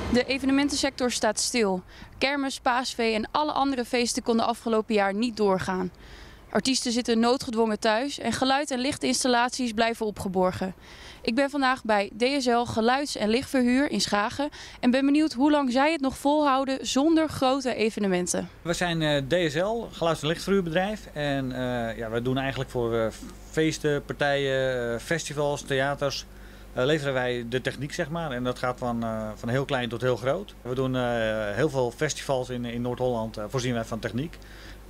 De evenementensector staat stil. Kermis, paasvee en alle andere feesten konden afgelopen jaar niet doorgaan. Artiesten zitten noodgedwongen thuis en geluid- en lichtinstallaties blijven opgeborgen. Ik ben vandaag bij DSL Geluids- en Lichtverhuur in Schagen en ben benieuwd hoe lang zij het nog volhouden zonder grote evenementen. We zijn DSL, Geluids- en Lichtverhuurbedrijf. En wij doen eigenlijk voor feesten, partijen, festivals, theaters. Leveren wij de techniek, zeg maar. En dat gaat van heel klein tot heel groot. We doen heel veel festivals in Noord-Holland, voorzien wij van techniek.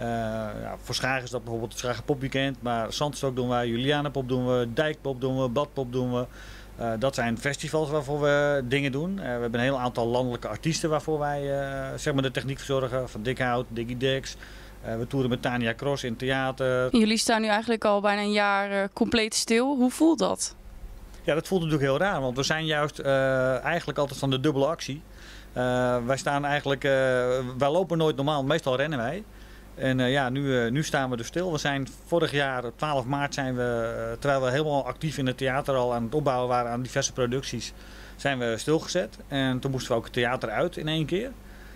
Voor Schagen is dat bijvoorbeeld het Schagen Popweekend, maar Zandstok doen wij, Julianapop doen we, Dijkpop doen we, Badpop doen we. Dat zijn festivals waarvoor we dingen doen. We hebben een heel aantal landelijke artiesten waarvoor wij zeg maar de techniek verzorgen. Van Dikhout, Diggy Dex. We toeren met Tania Cross in theater. Jullie staan nu eigenlijk al bijna een jaar compleet stil. Hoe voelt dat? Ja, dat voelt natuurlijk heel raar, want we zijn juist eigenlijk altijd van de dubbele actie. Wij staan eigenlijk, wij lopen nooit normaal, meestal rennen wij. En nu staan we dus stil. We zijn vorig jaar, op 12 maart, zijn we, terwijl we helemaal actief in het theater al aan het opbouwen waren aan diverse producties, zijn we stilgezet. En toen moesten we ook het theater uit in één keer.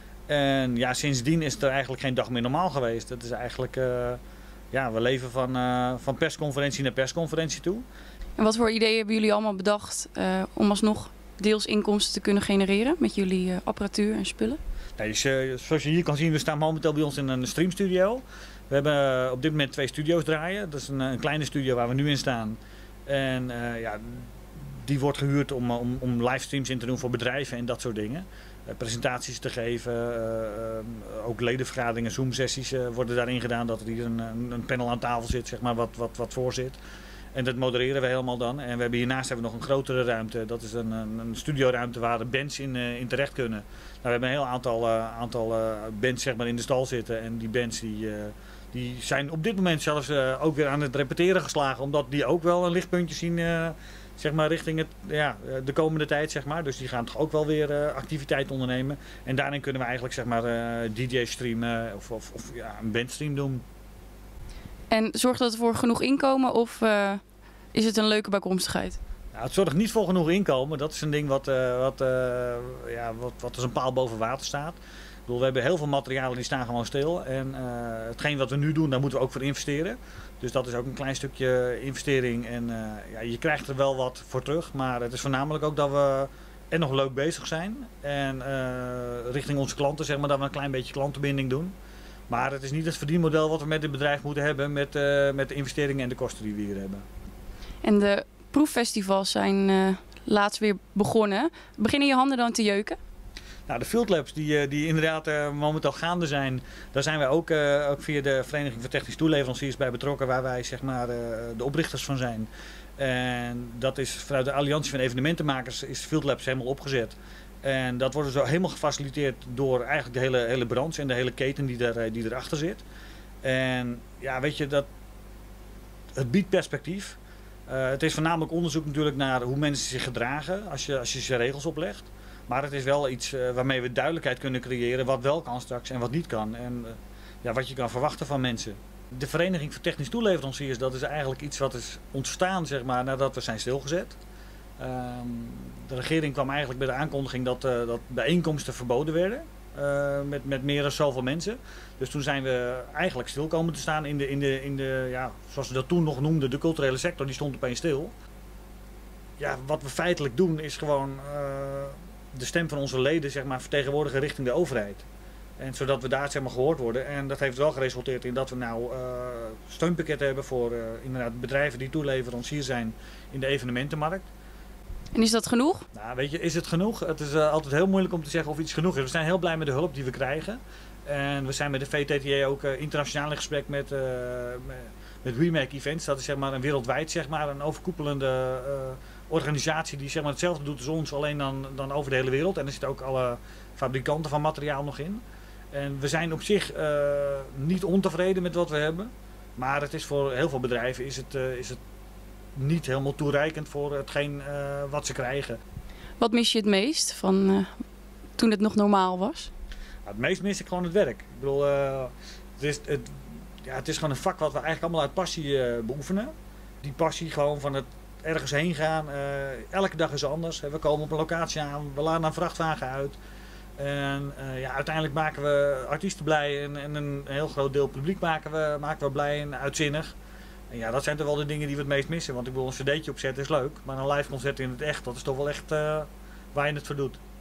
En ja, sindsdien is er eigenlijk geen dag meer normaal geweest. Het is eigenlijk, we leven van persconferentie naar persconferentie toe. En wat voor ideeën hebben jullie allemaal bedacht om alsnog deels inkomsten te kunnen genereren met jullie apparatuur en spullen? Nee, zoals je hier kan zien, we staan momenteel bij ons in een streamstudio. We hebben op dit moment 2 studio's draaien. Dat is een kleine studio waar we nu in staan. En die wordt gehuurd om livestreams in te doen voor bedrijven en dat soort dingen. Presentaties te geven, ook ledenvergaderingen, Zoom-sessies worden daarin gedaan. Dat er hier een panel aan tafel zit, zeg maar, wat voor zit. En dat modereren we helemaal dan. En we hebben hiernaast nog een grotere ruimte. Dat is een studioruimte waar de bands in terecht kunnen. Nou, we hebben een heel aantal bands, zeg maar, in de stal zitten. En die bands die zijn op dit moment zelfs ook weer aan het repeteren geslagen. Omdat die ook wel een lichtpuntje zien zeg maar, richting de komende tijd. Zeg maar. Dus die gaan toch ook wel weer activiteit ondernemen. En daarin kunnen we eigenlijk, zeg maar, DJ streamen of een bandstream doen. En zorgt dat voor genoeg inkomen of is het een leuke bijkomstigheid? Nou, het zorgt niet voor genoeg inkomen. Dat is een ding wat als een paal boven water staat. Ik bedoel, we hebben heel veel materialen die staan gewoon stil. En hetgeen wat we nu doen, daar moeten we ook voor investeren. Dus dat is ook een klein stukje investering. En je krijgt er wel wat voor terug. Maar het is voornamelijk ook dat we nog leuk bezig zijn. En richting onze klanten, zeg maar, dat we een klein beetje klantenbinding doen. Maar het is niet het verdienmodel wat we met dit bedrijf moeten hebben met de investeringen en de kosten die we hier hebben. En de proeffestivals zijn laatst weer begonnen. Beginnen je handen dan te jeuken? Nou, de Field Labs die inderdaad momenteel gaande zijn, daar zijn wij ook via de Vereniging voor Technische Toeleveranciers bij betrokken, waar wij, zeg maar, de oprichters van zijn. En dat is vanuit de Alliantie van Evenementenmakers is Field Labs helemaal opgezet. En dat wordt dus helemaal gefaciliteerd door eigenlijk de hele branche en de hele keten die erachter zit. En ja, weet je, het biedt perspectief. Het is voornamelijk onderzoek natuurlijk naar hoe mensen zich gedragen als je ze regels oplegt. Maar het is wel iets waarmee we duidelijkheid kunnen creëren wat wel kan straks en wat niet kan. En wat je kan verwachten van mensen. De Vereniging voor Technische Toeleveranciers, dat is eigenlijk iets wat is ontstaan, zeg maar, nadat we zijn stilgezet. De regering kwam eigenlijk bij de aankondiging dat bijeenkomsten verboden werden met meer dan zoveel mensen. Dus toen zijn we eigenlijk stil komen te staan in de zoals we dat toen nog noemden, de culturele sector, die stond opeens stil. Ja, wat we feitelijk doen is gewoon de stem van onze leden, zeg maar, vertegenwoordigen richting de overheid. En zodat we daar, zeg maar, gehoord worden. En dat heeft wel geresulteerd in dat we nou steunpakketten hebben voor inderdaad bedrijven die toeleverancier zijn in de evenementenmarkt. En is dat genoeg? Nou, weet je, is het genoeg? Het is altijd heel moeilijk om te zeggen of iets genoeg is. We zijn heel blij met de hulp die we krijgen. En we zijn met de VTTA ook internationaal in gesprek met Remake Events. Dat is, zeg maar, een wereldwijd, zeg maar, een overkoepelende organisatie die, zeg maar, hetzelfde doet als ons, alleen dan over de hele wereld. En er zitten ook alle fabrikanten van materiaal nog in. En we zijn op zich niet ontevreden met wat we hebben. Maar het is voor heel veel bedrijven is het niet helemaal toereikend voor hetgeen wat ze krijgen. Wat mis je het meest van toen het nog normaal was? Het meest mis ik gewoon het werk. Ik bedoel, het is gewoon een vak wat we eigenlijk allemaal uit passie beoefenen. Die passie gewoon van het ergens heen gaan. Elke dag is anders. We komen op een locatie aan, we laden een vrachtwagen uit. En uiteindelijk maken we artiesten blij en een heel groot deel publiek maken we blij en uitzinnig. En ja, dat zijn toch wel de dingen die we het meest missen. Want ik bedoel, een cd'tje opzetten is leuk, maar een live concert in het echt, dat is toch wel echt waar je het voor doet.